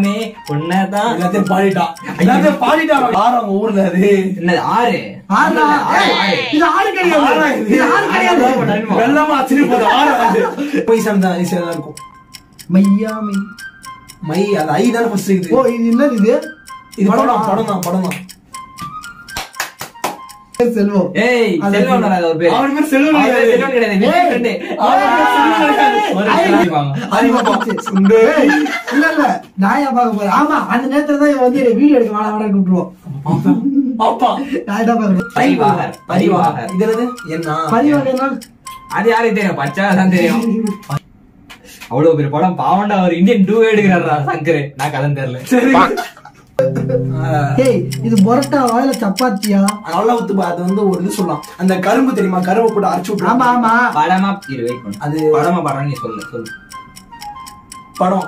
தங்கமே உன்னதான் எல்லாத்தையும் பாடிட்டான் ஆறாம் ஊர்ல அது என்னது ஆறு வெள்ளமா ஆச்சரிய போய் சேர்ந்தா ஈஸியா தான் இருக்கும். மையாமை மை அது ஐ தானே ஃபர்ஸ்ட் இருக்குது. ஓ இது என்னது இது படம் தான் செல்வம். ஏய் செல்வம் அது ஒரு பேர். அவர் பேர் செல்வம் கிடையாது. விஜய் ஃப்ரெண்ட். இல்ல நான் ஏன் பார்க்க போறேன். ஆமா அந்த நேரத்துல தான் வந்து வீடியோ எடுக்க வாட கூப்பிடுவோம். அப்பா நான் தான் பார்க்கறேன். பரிவாகர் இது என்னது என்ன பரிவாகர் அது யாருக்கு தெரியும்? பச்சா தான் தெரியும். அவ்வளவு பெரிய படம் பாவண்டா. அவர் இந்தியன் 2 எடுக்கிறாரா சங்கர். நான் கதை தெரியல. சரி ஏய் இது பரோட்டா வாயில சப்பாத்தியா? நல்லா ஊத்துப்பா. அது வந்து ஒரு இது சொல்லலாம். அந்த கரும்பு தெரியுமா? கரும்பு போட்டு அரைச்சு விட்டு. ஆமா ஆமா படமா இரு வெயிட் பண்ணு. அது படமா படம் நீ சொல்லு. படம்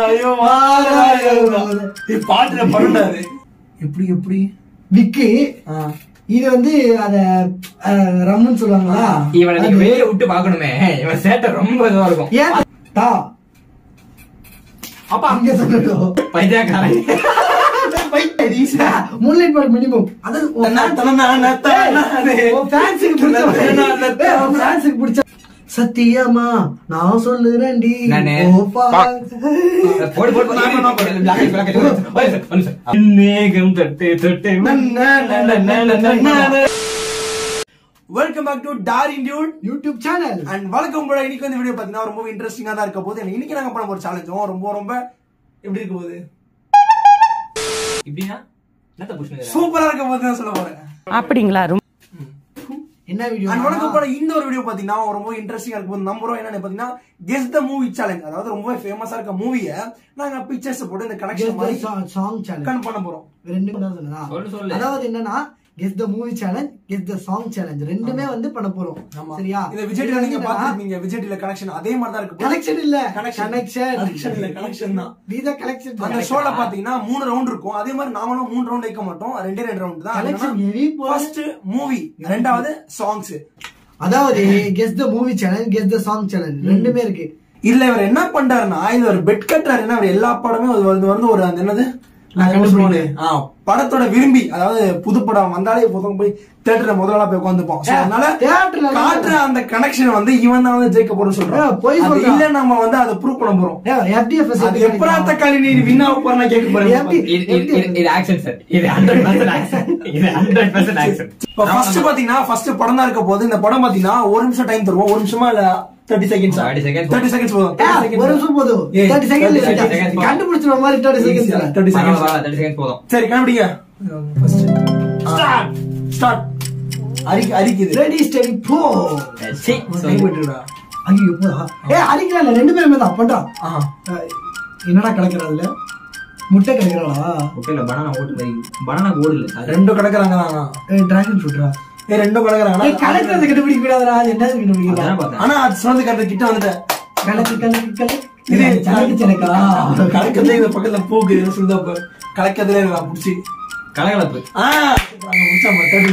பாட்டுல படம்டா அது. எப்படி விக்கு இது வந்து அத ரம்முன்னு சொல்லுவாங்களா? இவனை நீங்க வெளியே விட்டு பாக்கணுமே. இவன் சேட்டை ரொம்ப இதுவா இருக்கும். ஏன் அப்பா அங்க சொல்லணும் பைத்தியக்காரன். முன்லைட் பாடு மினிமம். அது பிடிச்ச சத்தியமா நான் சொல்லுறேன்டி. Welcome back to Darin dude YouTube channel. And வணக்கம் போல. இன்னைக்கு வந்து வீடியோ பாத்தீங்கன்னா ரொம்ப இன்ட்ரெஸ்டிங்கா தான் இருக்க போகுது. இன்னைக்கு நாங்க பண்ண போற சேலஞ்சும் ரொம்ப எப்படி இருக்க போகுது? இப்படின்னா என்னத்த புஷ்ணு சூப்பரா இருக்க போகுதுன்னு சொல்ல போறேன். அப்படிங்களா? என்ன வீடியோ? அண்ட் வணக்கம் போல. இந்த ஒரு வீடியோ பாத்தீங்கன்னா ரொம்ப இன்ட்ரெஸ்டிங்கா இருக்க போகுது. நம்புறோம் என்னன்னு பாத்தீங்கன்னா கெஸ் த மூவி சேலஞ்ச். அதாவது ரொம்ப ஃபேமஸா இருக்க மூவிய நாங்க பிக்சர்ஸ் போட்டு இந்த கனெக்ஷன் மாதிரி சாங் சேலஞ்ச் பண்ண போறோம். ரெண்டு தான் சொன்னதா? அதாவது என்னன்னா guess the movie challenge, guess the song challenge ரெண்டுமே வந்து பண்ண போறோம். சரியா? இந்த விஜய் டிவில நீங்க பாத்துட்டீங்க. விஜய் டிவில கனெக்ஷன் அதே மாதிரி தான் இருக்கு. கனெக்ஷன் இல்ல, கனெக்ஷன் இல்ல, கனெக்ஷன் தான். நீதா கனெக்ஷன். அந்த ஷோல பாத்தீங்கன்னா 3 ரவுண்ட் இருக்கும். அதே மாதிரி நாமளும் 3 ரவுண்ட் வைக்க மாட்டோம். 2 ரவுண்ட் தான். ஃபர்ஸ்ட் மூவி, ரெண்டாவது சாங்ஸ். அதாவது guess the movie challenge, guess the song challenge ரெண்டுமே இருக்கு. இல்ல இவர் என்ன பண்றாருன்னா இது ஒரு பெட் கட்டுறாருன்னா அவர் எல்லா படமே வந்து ஒரு அந்த என்னது படத்தோட விரும்பி, அதாவது புது படம் வந்தாலே போய் தியேட்டர்ல முதல்ல போய் உட்காந்துப்போம். அதனால காட்டுற அந்த கனெக்ஷன் வந்து இவன் தான் வந்து ஜெயிக்க போறோம்னு சொல்றோம். இல்ல நம்ம வந்து அதை ப்ரூவ் பண்ண போறோம். எப்படா தக்காளி நீ வின் ஆக போறா கேட்க போறேன். இது ஆக்சன் சார். இது 100% ஆக்சன். இது 100% ஆக்சன். இப்ப ஃபர்ஸ்ட் பாத்தீங்கன்னா ஃபர்ஸ்ட் படம் தான் இருக்க போகுது. இந்த படம் பாத்தீங்கன்னா 1 நிமிஷம் டைம் தருவோம். 1 நிமிஷமா இல்ல 30 செகண்ட்ஸ். 30 செகண்ட்ஸ் போதும். 1 நிமிஷம் போதும். 30 செகண்ட்ஸ் கண்டுபிடிச்சற மாதிரி 30 செகண்ட்ஸ் போதும். சரி கண்டுபிடிங்க. First start. அரிக்குது. ரெடி ஸ்டடி போ. டைம் விட்டுடா. ஐயோ போடா. அரிக்கறல ரெண்டு பேருமே தான் பண்றா. என்னடா கலக்குறதுல முட்டை கலக்குறடா. முட்டைல பனானா ஓடு மாதிரி. பனானா ஓடு இல்ல. ரெண்டு கலக்குறாங்க தான். டிராகன் ஃப்ரூட்ரா. ரெண்டும் கலக்குறாங்க. கலக்குறது கண்டுபிடிக்க கூடாதுடா. என்னது கண்டுபிடிக்கலாம். ஆனா அது சொன்னது கரெக்ட். கிட்ட வந்துட்ட. கலக்கு இது சனக்கா. கலக்கதே இந்த பக்கத்துல போகு சொல்லுதா பாரு. கலக்கதே நான் புடிச்சி கலகலப்பு. முடிச்சா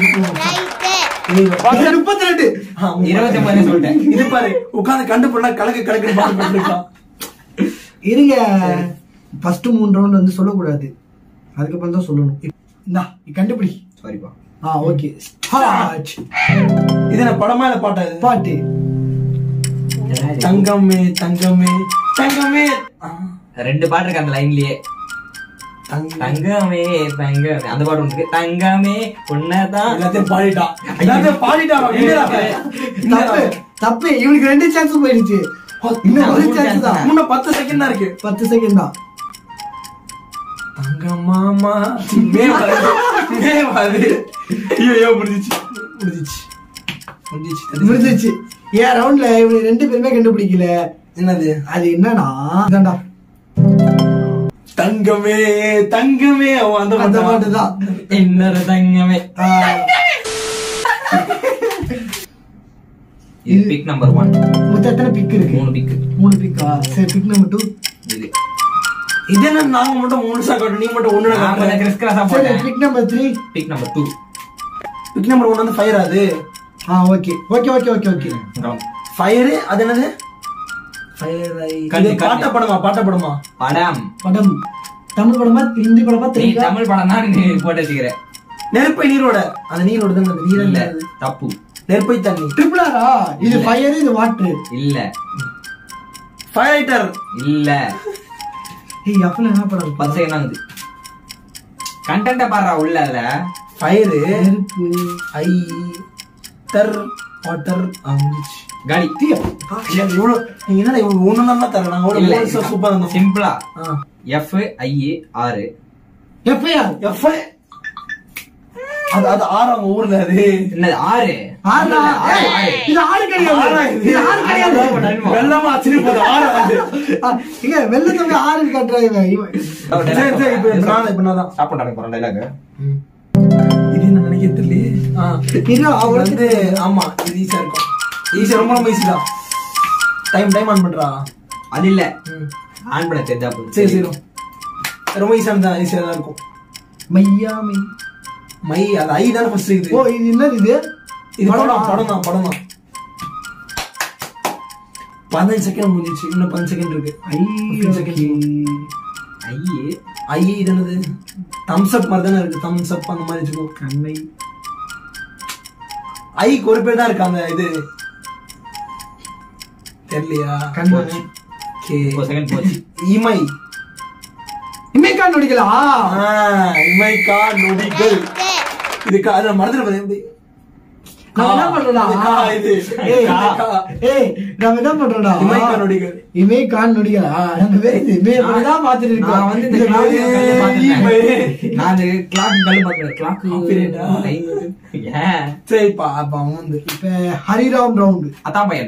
மத்த 32 29 சொல்லிட்டேன். இது பாரு உட்கார்ந்து கண்டு பண்ணா கலக்குன்னு பாத்துட்டு இருங்க. ஃபர்ஸ்ட் 3 ரவுண்ட் வந்து சொல்லக்கூடாது. அதுக்கப்புறம் தான் சொல்லணும். இந்தா கண்டுபிடி. சாரிப்பா. Okay start. இது என்ன படமா இல்ல பாட்டா? இது பாட்டு. தங்கமே தங்கமே தங்கமே. 2 பாட்டு இருக்கு அந்த லைன்லயே. தங்கமே தங்கமே அந்த பாட்டு இருக்கு. தங்கமே உன்னதான் எல்லாத்தையும் பாடிட்டான். தப்பு. இவனுக்கு 2 சான்ஸ் போயிடுச்சு. இன்னும் 1 சான்ஸ் தான். இன்னும் 10 செகண்ட் தான் இருக்கு. 10 செகண்ட் தான். தங்க மாமா ஐயோ முடிஞ்சிச்சு. ஏன் ரவுண்ட்ல இவங்க 2 பேருமே கண்டுபிடிக்கல. என்னது அது என்னன்னா இதான்டா தங்கமே தங்கமே. அந்த பாட்டு தான். இன்னொரு தங்கமே. இது பிக் நம்பர் 1. மொத்தம் எத்தனை பிக் இருக்கு? 3 பிக்கா? சரி பிக் நம்பர் 2 இது. இது என்ன நாங்க மட்டும் 3 சாக்கணும் நீ மட்டும் 1 நான் கிறிஸ் கிராஸா போட்டேன். Pick number 3. Pick number 2. Pick number 1 வந்து ஃபயர். அது ஓகே. ஃபயர் அது என்னது? ஃபயர். பாட்ட படமா? படம். தமிழ் படமா ஹிந்தி படமா நீ தமிழ் படம் தான் நீ போட்டு வச்சுக்கிற. நெருப்பை நீரோட, அந்த நீரோட தான் அந்த நீர் இல்ல, தப்பு. நெருப்பை தண்ணி. ட்ரிபிளாரா? இது ஃபயர், இது வாட்டர். இல்ல. ஃபைட்டர் இல்ல. ஏய் அப்பல என்ன படம்? 10 செகண்ட் ஆகுது. கண்டென்ட்ட பாறா உள்ள அதுல. ஃபயர், நெருப்பு, ஐ, தர், வாட்டர், காலி. இவ்வளவு நீங்க என்ன இவ்வளவு ஒண்ணுதான் தர நாங்க இல்ல சூப்பரா இருந்தோம். சிம்பிளா FIAR. எஃப்ஐஆர். எஃப் அது அது ஆறு அவங்க ஊர்ல அது என்னது 6? ஆறா? இது ஆறு கிடையாது. இது ஆறு கிடையாது. வெள்ளமா திருப்பது ஆறு அது. இங்க வெள்ளத்தோட ஆறு காட்டுறாங்க இவன். சரி சரி இப்ப நான் தான் ஸ்டாப் பண்றாங்க போற டயலாக். இது என்ன நினைக்கிறது இல்லையே. இது அவர் வந்து ஆமா இது ஈஸியா இருக்கும். ஈஸியா ரொம்ப ரொம்ப ஈஸி தான். டைம் ஆன் பண்றா. அது இல்ல. ஆன் பண்ண தெரிஞ்சா போதும். சரி சரி ரொம்ப ஈஸியா தான் இருக்கும். மையாமி. மை அது ஐ தான ஃபர்ஸ்ட் இருக்குது. ஓ இது என்னது இது? இது படம் தான். 15 செகண்ட் முடிஞ்சிச்சு. இன்னும் 10 செகண்ட் இருக்கு. ஐ இது என்னது? தம்ஸ் அப் மாதிரி தானே இருக்கு. தம்ஸ் அப் அந்த மாதிரி வச்சுக்கோ. கண்ணை. ஐக்கு ஒரு பேர் தான் இருக்கு அந்த இது. தெரியலையா? கண்ணு. கே 1 செகண்ட் போச்சு. இமை. இமைக்கா நொடிகளா? இமைக்கா நொடிகள். இதுக்கு அத மறந்துட நான் என்ன பண்றடா? இது ஏய் நான் என்ன பண்றடா? இமைக்கா நொடிகள். இமைக்கா நொடிகளா? நம்ம வேற இது இமைய தான் பாத்துட்டு இருக்கோம். நான் வந்து இந்த கிளாக் கல்ல பாத்துட்டேன். நான் இந்த கிளாக் கல்ல பாத்துட்டேன். கிளாக் ஆபரேட்டா. ஏன் சரி அப்ப அவன் வந்து இப்ப ஹரிராம் ரவுண்ட். அதான் பையன்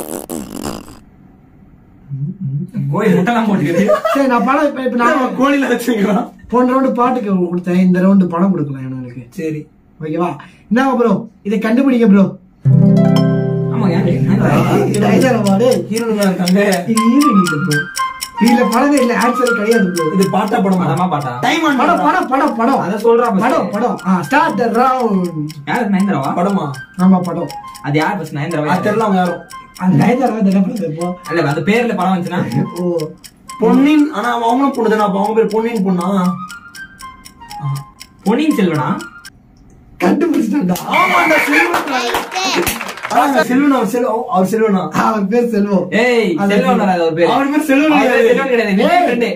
கோயில் முட்டைலாம் போட்டுக்கிது. சரி நான் படம் இப்ப நான் கோழில வச்சுக்கலாம். போன ரவுண்ட் பாட்டுக்கு கொடுத்தேன். இந்த ரவுண்ட் படம் கொடுக்கலாம் எனக்கு. சரி ஓகேவா? என்ன ப்ரோ இதை கண்டுபிடிங்க ப்ரோ. ஆமா ஹீரோனா இருக்காங்க. இது ஹீரோயின் ப்ரோ. இதுல படமே இல்ல, ஆக்சுவல் கிடையாது ப்ரோ. இது பாட்டா படமா? படமா பாட்டா? டைம் ஆன் படம். அத சொல்றா படம். Start the round. யார் நயன்தாராவா? படமா? ஆமா படம். அது யார் பஸ் நயன்தாராவா? அது தெரியல அவங்க யாரும். அந்த நயன்தாரா என்ன பண்றது இப்போ? அல்ல அந்த பேர்ல படம் வந்துச்சுனா ஓ பொன்னின். ஆனா அவங்களும் பொண்ணு தான. அப்ப அவங்க பேர் பொன்னின் பொண்ணா? பொன்னியின் செல்வனா? கண்டுபிடிச்சிட்டா. ஆமாடா செல்வன். செல்வன் அவர் செல்வனா? அவர் பேர் செல்வம். ஏய் செல்வனா அது ஒரு பேர். அவர் பேர் செல்வன் கிடையாது.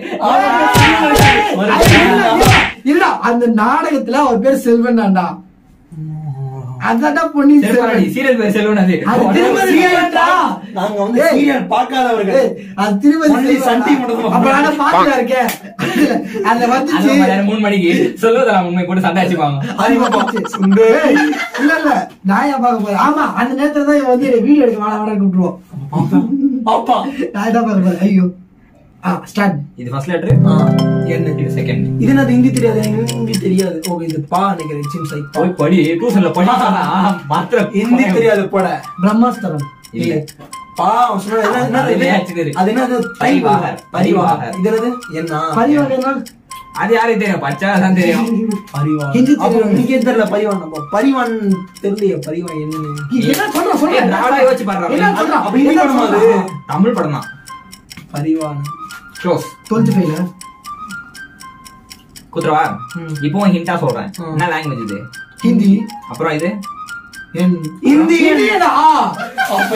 இல்லடா அந்த நாடகத்துல அவர் பேர் செல்வன் தான்டா. அதான் பொன்னியின் செல்வன். சீரியல் பேர் செல்வன். அது நாங்க வந்து சீரியல் பார்க்காதவர்கள். அது திருமதி சண்டி மட்டும். அப்ப நான் பாத்துட்டு இருக்கேன். அதுல வந்துச்சு 3 மணிக்கு சொல்லுவதெல்லாம் உண்மை போட்டு சண்டை அடிச்சுப்பாங்க. இல்ல நான் ஏன் பார்க்க போறேன். ஆமா அந்த நேரத்துல தான் இவன் வந்து வீடியோ எடுக்க வாட கூப்பிட்டுருவோம். அப்பா நான் தான் பார்க்க போறேன். ஐயோ ஸ்டார்ட். இது ஃபர்ஸ்ட் லெட்டர். என்ன இது செகண்ட். இது நான் ஹிந்தி தெரியாது. ஹிந்தி தெரியாது. ஓகே இது பா நினைக்கிறேன். சீம்ஸ் லைக் போய் படி டியூஷன்ல படி. மாத்திர ஹிந்தி தெரியாது போட. பிரம்மாஸ்திரம். இல்ல பா சொன்னா என்ன அது என்னது? பரிவாஹர். இது என்னது? என்ன பரிவார்? அது யாருக்கு தெரியும்? பச்சாதான் தெரியும். பரிவான். ஹிந்தி அப்ப நீங்க தெரியல பரிவான். நம்ம பரிவான் தெரியலையே. பரிவான் என்னன்னு என்ன சொல்ற நாடா யோசிச்சு பாருங்க. என்ன சொல்ற? அப்ப ஹிந்தி படமா அது? தமிழ் படம் தான். பரிவான். க்ளோஸ். 12th failure. குத்ரவா இப்போ ஹிண்டா சொல்றேன். என்ன லாங்குவேஜ் இது? ஹிந்தி. அப்புறம் இது ஹிந்தி. ஹிந்திடா. அப்ப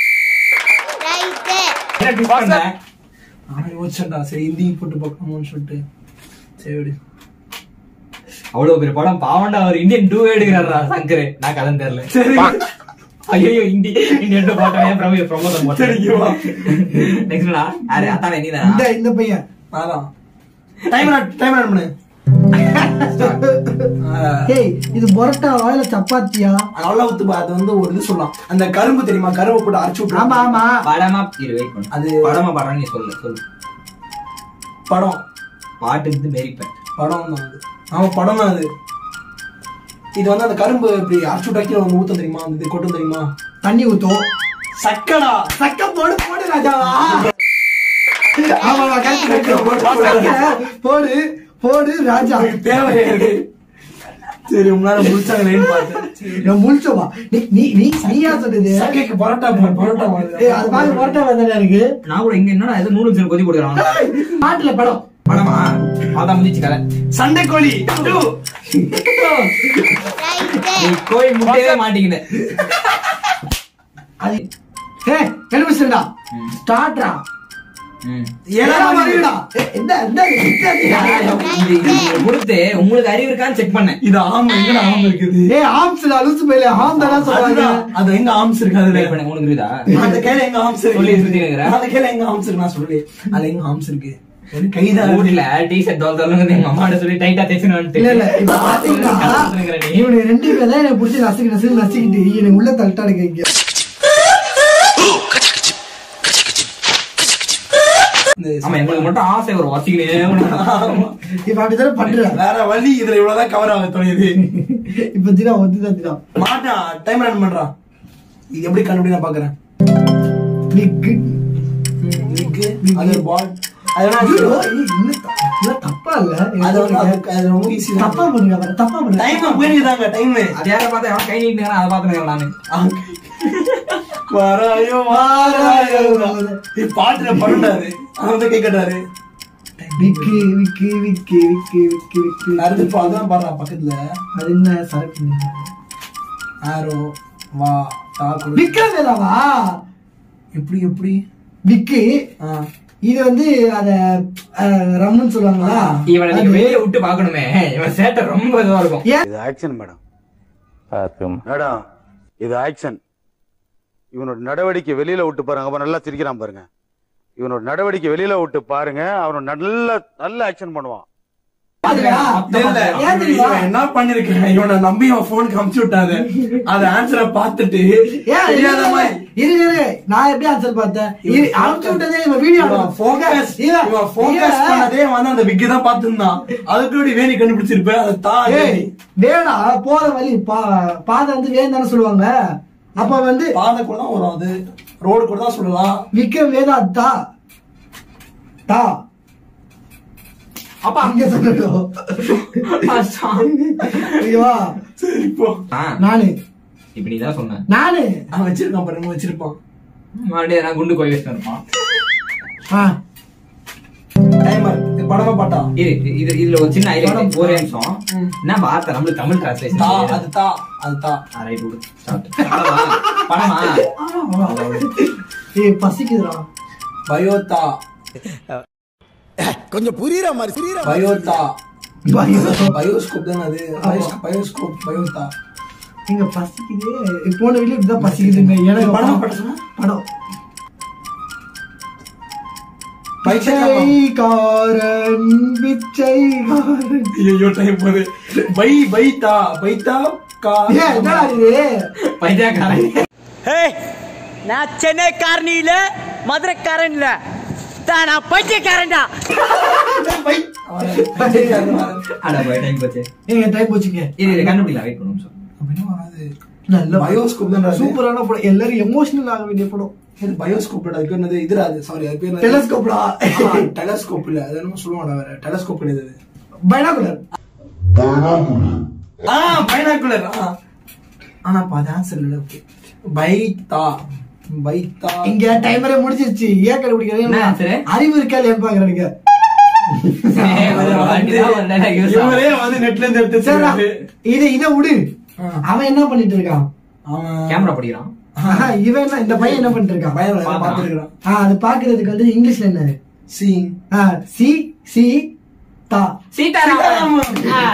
என்ன ட்விஸ்ட் பண்ண? யோசிச்சேன்டா. சரி ஹிந்தி போட்டு பார்க்கணும்னு சொல்லிட்டு சரி அவ்வளவு பெரிய படம் பாவண்டா. அவர் இந்தியன் 2 எடுக்கிறாரா சங்கர். நான் கதை தெரியல. சரி ஐயோ இந்தியன் 2 போட்டேன். ப்ரமோஷன் போட்டேன். நெக்ஸ்ட்டா யாரு? அதானே நீ தான். இந்த பையன் அதான். டைம் ஆன் பண்ணு. ஏய் இது பரோட்டாவா இல்ல சப்பாத்தியா? நல்லா ஊத்து பா. அது வந்து ஒரு இது சொல்லலாம். அந்த கரும்பு தெரியுமா? கரும்பு போட்டு அரைச்சு விட்டு. ஆமா ஆமா படமா இரு வெயிட் பண்ணு. அது படமா படம். நீ சொல்லு. படம். பாட்டுக்கு மேரி பேட். படம் தான் அது. ஆமா படம் தான் அது. இது வந்து அந்த கரும்பு இப்படி அரைச்சு விட்டாக்கி வந்து ஊத்த தெரியுமா? அந்த இது கொட்டும் தெரியுமா? தண்ணி ஊத்தும். சக்கடா. சக்க போடு ராஜாவா. ஆமா போடு ராஜா. தேவையா இருக்கு. சரி உங்களால முடிச்சாங்களேன்னு பார்த்தேன். நான் முழிச்சோமா? நீயா சொன்னது சக்கைக்கு பரோட்டா அது பாக்க பரோட்டா வந்தானே இருக்கு. நான் கூட இங்க என்னடா ஏதோ நூடுல்ஸ் கொதி கொடுக்குறாங்க. பாட்டுல படம். படமா அதான் முடிச்சு கதை. சண்டை கோழி கோழி முட்டையே மாட்டிக்கிட்ட. அது கண்டுபிடிச்சிருந்தா ஸ்டார்ட்ரா கொடுத்து உங்களுக்கு அறிவு இருக்கான்னு செக் பண்ணேன். இது ஆம் எங்க ஆம் இருக்குது. ஆம்ஸ் அலுசு போயில ஆம் தான சொல்றாங்க. அது எங்க ஆம்ஸ் இருக்கு அதுல உங்களுக்கு இருக்குதா? அந்த கையில எங்க ஆம்ஸ் இருக்கு சொல்லி சுத்தி நிக்கிறேன். அந்த கையில எங்க ஆம்ஸ் இருக்கு நான் சொல்றேன். அதுல எங்க ஆம்ஸ் இருக்கு கைதான் வீட்டுல டி-ஷர்ட் தோல்தாலும் எங்க அம்மாட்ட சொல்லி டைட்டா தைச்சுன்னு. இல்ல இல்ல இப்ப பாத்தீங்கன்னா இவனு ரெண்டு பேரும் தான் எனக்கு பிடிச்சி நசுக்கிட்டு எனக்கு உள்ள தள்ளிட்டாடு கைங்க. ஆமா எங்களுக்கு மட்டும் ஆசை ஒரு வசிக்கிறேன். இப்ப அப்படித்தானே பண்ற வேற வழி இதுல இவ்வளவுதான் கவர் ஆக தோணுது. இப்ப தினா ஒத்துதான் மாட்டா டைம் ரன் பண்றான். இது எப்படி கண்டுபிடி நான் பாக்குறேன். அது பால் தப்பா இல்ல அது ரொம்ப ஈஸி. தப்பா பண்ணுங்க தப்பா பண்ணுங்க. டைம் போயிருந்தாங்க டைம் அதே பார்த்தா அவன் கை நீட்டு அதை பாத்துனேன் நானு. வாராயோ வாராயோ பாட்டுல பண்ணாரு அவன் கை கட்டாரு. விக்கி விக்கி விக்கி விக்கி விக்கி விக்கி அடுத்து பாதான் பாடுறா பக்கத்துல. அது என்ன சரக்கு ஆரோ வா தாக்கு விக்ரமேதாவா எப்படி எப்படி விக்கி இது வந்து அத ரம்முன்னு சொல்லுவாங்களா? இவனை நீங்க வெளியே விட்டு பாக்கணுமே. இவன் சேட்டை ரொம்ப இதுவா இருக்கும். இது ஆக்ஷன் மேடம். மேடம் இது ஆக்ஷன். இவனோட நடவடிக்கை வெளியில விட்டு பாருங்க. அப்ப நல்லா சிரிக்கிறான் பாருங்க. இவனோட நடவடிக்கை வெளியில விட்டு பாருங்க. அவனோட நல்ல ஆக்ஷன் பண்ணுவான். என்ன பண்ணிருக்கேன் இவனை நம்பி அவன் போனுக்கு அமுச்சு விட்டாரு. அது ஆன்சரை பாத்துட்டு நான் எப்படி ஆன்சர் பார்த்தேன் அமுச்சு விட்டதே இவன் வீடியோ போக்கஸ் பண்ணதே வந்து அந்த விக்கி தான் பாத்துருந்தான். அதுக்குள்ள வேணி கண்டுபிடிச்சிருப்பேன். அது தான் வேணா போற வழி பாதை வந்து வேணும் தானே சொல்லுவாங்க. அப்ப வந்து பாதை கூட தான் வரும். அது ரோடு கூட தான் சொல்லலாம். விக்ரம் வேதா தா தா அப்பா அங்க சொல்லணும். சரி இப்போ நானு இப்படிதான் சொன்னேன். நானு அவன் வச்சிருக்கான் பாருங்க வச்சிருப்பான். மறுபடியும் நான் குண்டு கோயில் வச்சுட்டு இருப்பான். டைமர் படமா பாட்டா இதுல ஒரு சின்ன ஐடியா. ஒரே நிமிஷம். என்ன வார்த்தை நம்மளுக்கு தமிழ் டிரான்ஸ்லேஷன் படமா பசிக்குதுடா. பயோதா கொஞ்சம் புரியுற மாதிரி பயோதா பயோஸ்கோப் தானே அது. பயோஸ்கோப் பயோதா இங்க பசிக்குது. போன வீட்டுல இப்படிதான் பசிக்குதுங்க. எனக்கு படம் படம் படம் பிச்சைக்காரன் பிச்சைக்காரன். ஐயோ டைம் போகுது. பைத்தா பைத்தா என்னடா இது பைத்தியக்காரன். நான் சென்னைக்காரன் இல்ல மதுரைக்காரன் இல்ல நான் பைத்தியக்காரன்டா. டைம் போச்சு. டைம் போச்சுங்க. இது கண்டுபிடிக்கலாம். வெயிட் பண்ணுங்க சார். நல்ல பயோஸ்கோப் தான் சூப்பரான படம். எல்லாரும் எமோஷனல் ஆக வேண்டிய படம். பயோஸ்கோப் அதுக்கு என்னது இதுராது. சாரி அது பேர் டெலஸ்கோப்டா. டெலஸ்கோப் இல்ல அது என்னமோ சொல்லுவாங்க வேற. டெலஸ்கோப் இது பைனாகுலர். பைனாகுலர். ஆனா பாதி ஆன்சர் இல்ல. ஓகே பைத்தா பைத்தா. இங்க டைமரே முடிஞ்சிருச்சு. ஏன் கண்டுபிடிக்கிறது? அறிவு இருக்கா இல்லையா பாக்குறீங்க. இவரே வந்து நெட்ல இருந்து எடுத்து இத விடு. அவன் என்ன பண்ணிட்டு இருக்கான்? அவன் கேமரா படிக்கிறான். இவன் என்ன இந்த பையன் என்ன பண்ணிட்டு இருக்கான்? பாத்துருக்கான். அது பாக்குறதுக்கு வந்து இங்கிலீஷ்ல என்ன? சீங் சி சி தா சீதாராமன்.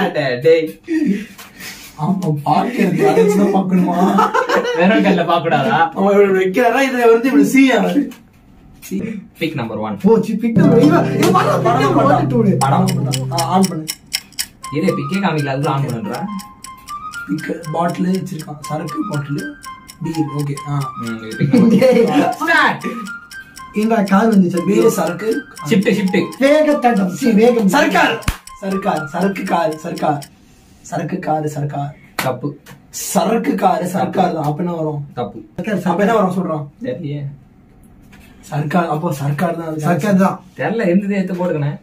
ஆமா பாக்குறது அதுதான் பாக்கணுமா? வேற கல்ல பாக்க கூடாதா? அவன் வைக்கிறாரா இத வந்து இப்படி சி ஆறாரு. Pick number 1. Oh pick number. இது படம் ஆன் பண்ணு. இதே பிக்கே காமிக்கல அதுல ஆன் பண்ணுறா. பிக் பாட்டில் வச்சிருக்கான். சரக்கு பாட்டில் பீர். Okay start. இந்த கார் வந்துச்சு. பீர் சரக்கு ஷிஃப்ட் வேகத்தடம். வேகம் சர்க்கார் சர்க்கார் சரக்கு கார் சர்க்கார் சரக்கு கார் சர்க்கார். தப்பு. சரக்கு கார் சர்க்கார் தான். அப்ப என்ன வரும்? தப்பு. அப்ப என்ன வரும் சொல்றான்? தெரியலையே. சர்க்கார். அப்போ சர்க்கார் தான். சர்க்கார் தான். தெரியல. இருந்ததே எடுத்து போட்டுக்கணும்.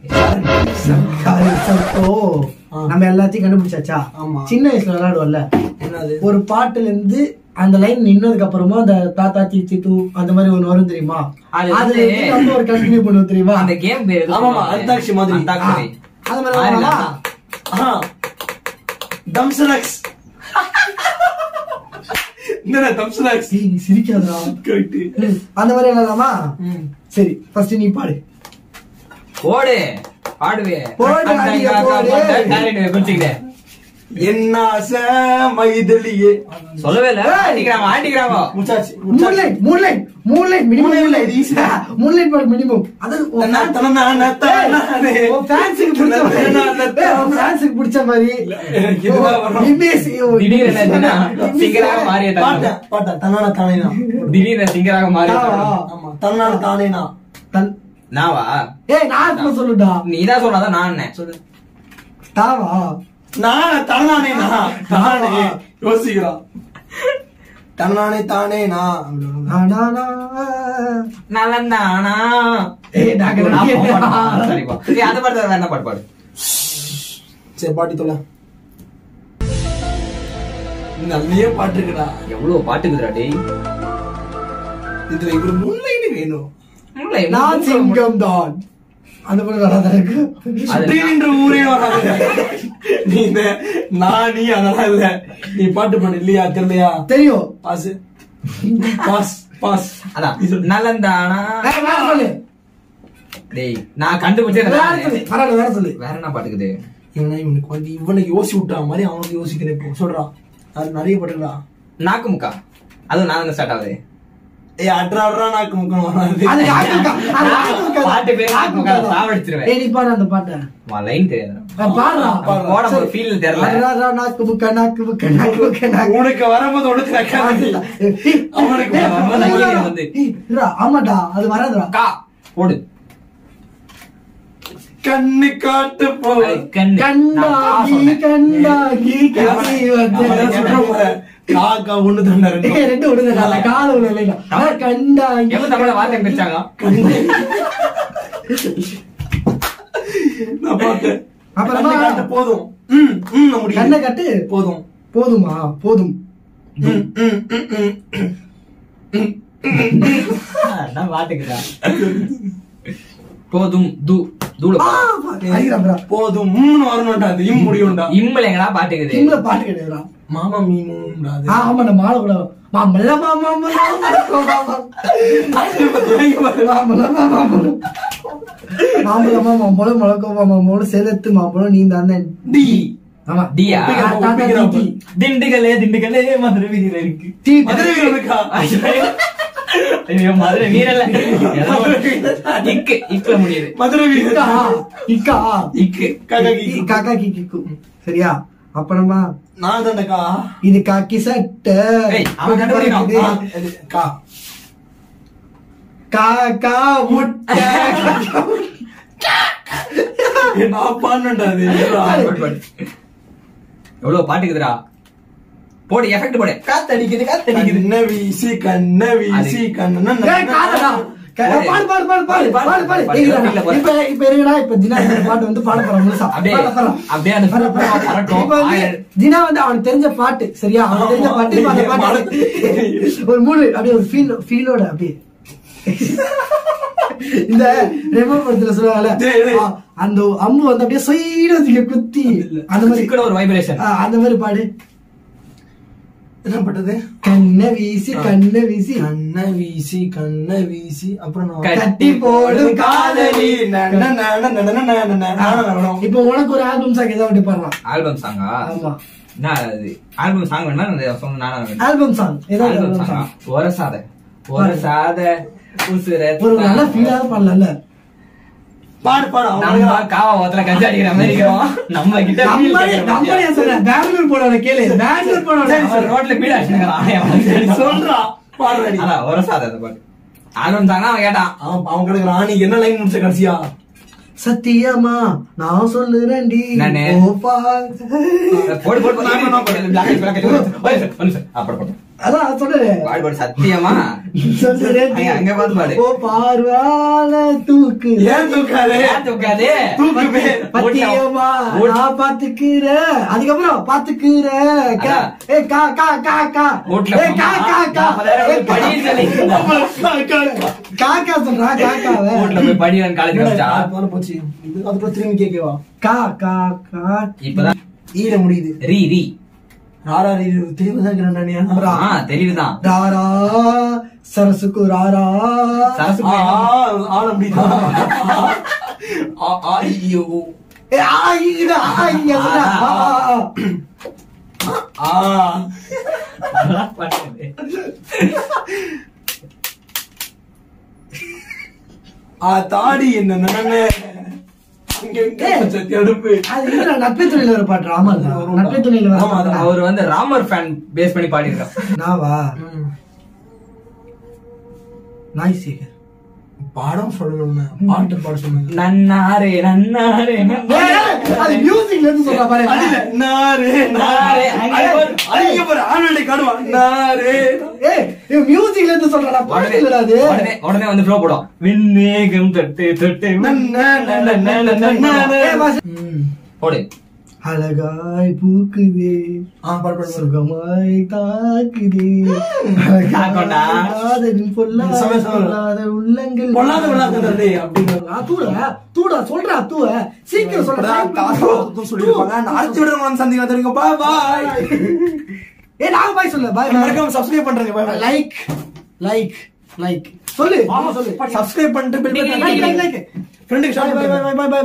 நம்ம எல்லாத்தையும் கண்டுபிடிச்சாச்சா? சின்ன வயசுல விளையாடுவோம்ல. என்னது? ஒரு பாட்டுல இருந்து அந்த லைன் நின்னதுக்கு அப்புறமா அந்த தாத்தா சீச்சி தூ அந்த மாதிரி ஒண்ணு வரும் தெரியுமா? அதுல நம்ம ஒரு கண்டினியூ பண்ணுவோம் தெரியுமா? அந்த கேம் பேரு ஆமாமா அந்தாக்ஷி மாதிரி. அந்தாக்ஷி அது மாதிரி தம்ஸ்நாக்ஸ். என்னடா தம்ஸ்நாக்ஸ்? நீ சிரிக்காதடா. கரெக்ட். அந்த மாதிரி விளையாடலாமா? சரி ஃபர்ஸ்ட் நீ பாடு. போடு பாடுவே போடு அடியா போடு. டாலண்ட் கொஞ்சிட்டே என்ன ஆசை மைதலியே சொல்லவே இல்ல. ஆண்டிக்கிறாங்க முச்சாச்சு. Moonlight minimum. மூன்லைட் பாடு மினிமம். அது ஃபேன்ஸுக்கு பிடிச்ச மாதிரி சிங்கராக மாறிய பாட்டா தன்னான தானேனா. திடீர்னு சிங்கராக மாறிய ஆமா தன்னான தானேனா. நாவா? நான் சொல்லுடா. நீதான் சொன்னாதான் நான் என்ன சொல்லு. தாவா தன்னானே யோசிக்கிறான். தன்னானே தானே நலந்தானா. சரிப்பா அது பாட்டு வேற என்ன பாட்டு பாடு. சரி பாட்டி தொலை. நல்லே பாட்டு இருக்குடா. எவ்வளவு பாட்டுக்குதுடா டேய். இதுல இவரு முன்லைன்னு வேணும். நான் சிங்கம் தான். அந்த மாதிரி வராதான் இருக்கு. அப்படின்ற ஊரே வராது. நீ நானி அதெல்லாம் இல்ல. நீ பாட்டு பாடு இல்லையா? தெரியலையா? தெரியும். Boss boss boss. அதான் நலந்தானா. சொல்லு டேய் நான் கண்டுபிடிச்சேன். வேற சொல்லு. வேற என்ன பாட்டுக்குது? இவனுக்கு வந்து இவனுக்கு யோசி விட்டா மாதிரி அவனுக்கு யோசிக்கிறேன். இப்போ சொல்றான் அது நிறைய பாட்டுங்களா? நாக்கு முக்கா அதுவும் நான் ஸ்டார்ட் ஆகுது. அட்ரா நாக்கு முக்கணும். பாட்டு பேரு நாக்கு முக்கா சாவடிச்சிருவேன். நீ பாடு அந்த பாட்டை. லைன் தெரியாது. பாடுறா ஃபீல் தெரியல. நாக்கு முக்கா நாக்கு முக்கா நாக்கு முக்கா. உனக்கு வரும்போது உனக்கு அவனுக்கு வந்து ஆமாடா அது வராதுடா. கா போடு. கண்ணு காட்டு போ கண்டாகி கண்டாகி கசி வந்து காக்கா ஒண்ணு தாண்டா ரெண்டு ஒண்ணுதான்டா. கால ஒண்ணு இல்லைடா. கண்டாகி தமிழ வார்த்தை பிரிச்சாங்க. நான் பார்த்தேன். அப்புறமா காட்டு போதும். கண்ணை காட்டு போதும். போதுமா? போதும். வாட்டுக்குதா போதும் தூ தூள போதும் வரணும்டா. அது இம் முடியும்டா. இம்மல எங்கடா பாட்டுக்குது? இம்ல பாட்டு கிடையாதுடா. மாமா மீமும்டா. ஆமாடா மாலை கூட மாமல்ல மாமா மாம்பழமா மாம்பழம் முளக்கோவா மாம்பழம் சேலத்து மாம்பழம் நீ தானே. டி. ஆமா டியா. திண்டுக்கல்லே திண்டுக்கல்லே மதுரை வீதியில இருக்கு. மதுரை வீரனுக்கா? ஐயோ மதுரை வீரல்ல. இக்கு இக்குல முடியுது. மதுரை வீரா. இக்கா இக்கு காக்கா கிக்கு. சரியா? அப்ப நம்ம நான் தான்டா. இது காக்கி சட்டை. அவன் கண்டுபிடிக்கிறான். கா காக்கா முட்டை. நான் பாண்டா. எவ்வளவு பாட்டுக்குதுடா. போடு எஃபெக்ட் போடு. காத்தடிக்குது காத்தடிக்குது. கண்ண வீசி கண்ண வீசி கண்ண. பாடு பாடு பாடு பாடு பாடு பாடு. இப்ப இருக்குடா. இப்ப தினா பாட்டு வந்து பாட போறான் முழுசா. அப்படியே அந்த தினா வந்து அவனுக்கு தெரிஞ்ச பாட்டு. சரியா? அவனுக்கு தெரிஞ்ச பாட்டு. அந்த பாட்டு ஒரு மூணு அப்படியே ஒரு ஃபீலோட அப்படியே இந்த ரெமோ படத்துல சொல்லுவாங்கல்ல அந்த அம்பு வந்து அப்படியே சொயில குத்தி அந்த மாதிரி ஒரு வைப்ரேஷன். அந்த மாதிரி பாடு. என்ன பட்டது? கண்ண வீசி கண்ண வீசி கண்ண வீசி கண்ண வீசி அப்புறம் கட்டி போடும் காதலி. இப்போ உனக்கு ஒரு ஆல்பம் சாங் ஏதாவது பாடலாம். ஆல்பம் சாங்கா? ஆமா. என்ன அது ஆல்பம் சாங் வேணா ஆல்பம் சாங் ஏதாவது சாங். ஒரு சாத உசுர ஒரு நல்ல ஃபீலாக பாடல. பாடு பாடு. நம்ம காவா ஓத்துல கஞ்சி அடிக்கிற மாதிரி இருக்கிறோம். நம்ம கிட்ட பெங்களூர் போனவன கேளு. பெங்களூர் போனவன ரோட்ல பீடா அடிச்சுக்கிறான். சொல்றான் பாடுறாடி. அதான் ஒரு சாத அந்த பாட்டு ஆல்பம் சாங் அவன் கேட்டான். அவன் கிடக்குறான். நீ என்ன லைன் முடிச்ச கடைசியா? சத்தியமா நான் சொல்லுறேன்டி. போடு போடு அப்புறம் அதான் சொல்லுறே பாடு பாடு சத்தியமா சொல்லுறேன் அங்க பாத்து பாடு. ஓ பார்வால தூக்கு ஏன் தூக்காது ஏன் தூக்காது? தூக்குமே பத்தியமா நான் பாத்துக்கிறேன் அதுக்கப்புறம் பாத்துக்கிறேன் ஏ கா கா கா கா வீட்ல ஏ கா கா கா படின்னு சொல்லி காக்கா சொல்றா காக்காவே வீட்ல போய் படின்னு காலேஜ் வச்சா போச்சு அதுக்கப்புறம் திரும்பி கேட்கவா கா கா கா இப்பதான் ஈர முடியுது ரீ ரீ ராரா தெளிவுதான் தெளிவுதான். ராரா சரசுக்கு ராரா சரசு ஆள முடியுதா ஐயோ ஏ ஆயிடா ஆயிடா தாடி என்ன நினைவே நட்பே துணையில ஒரு பாட்டு ராமர் நட்பே துணையில அவர் வந்து ராமர் ஃபேன் பேஸ் பண்ணி பாடி இருக்கான். நாவா நாய் சேகர் பாடம் சொல்லணும்னு பாட்டு பாட சொன்னாங்க. நன்னாரே நன்னாரே அது மியூசிக்ல இருந்து சொல்ற பாரு நாரே நாரே அங்க பாரு ஆல்ரெடி காடுவா நாரே ஏய் மியூசிக்ல இருந்து சொல்றடா பாட்டு இல்லடா அது உடனே வந்து ஃப்ளோ போடும். விண்ணேகம் தொட்டு தொட்டு போடு. அழகாய் பூக்குதே சுகமாய் தாக்குதே தாக்கோண்டா. பொல்லாத உள்ளங்கள் தூடா சொல்றா தூவ சீக்கிரம் சொல்றா பாய் ஏ நான் பாய் சொல்ல பாய் மறக்காம சப்ஸ்கிரைப் பண்றேங்க. லைக் லைக் லைக் சொல்லு சொல்லு சப்ஸ்கிரைப் பண்ணிட்டு லைக் லைக் லைக் ஃப்ரெண்டுக்கு பை பை பை பை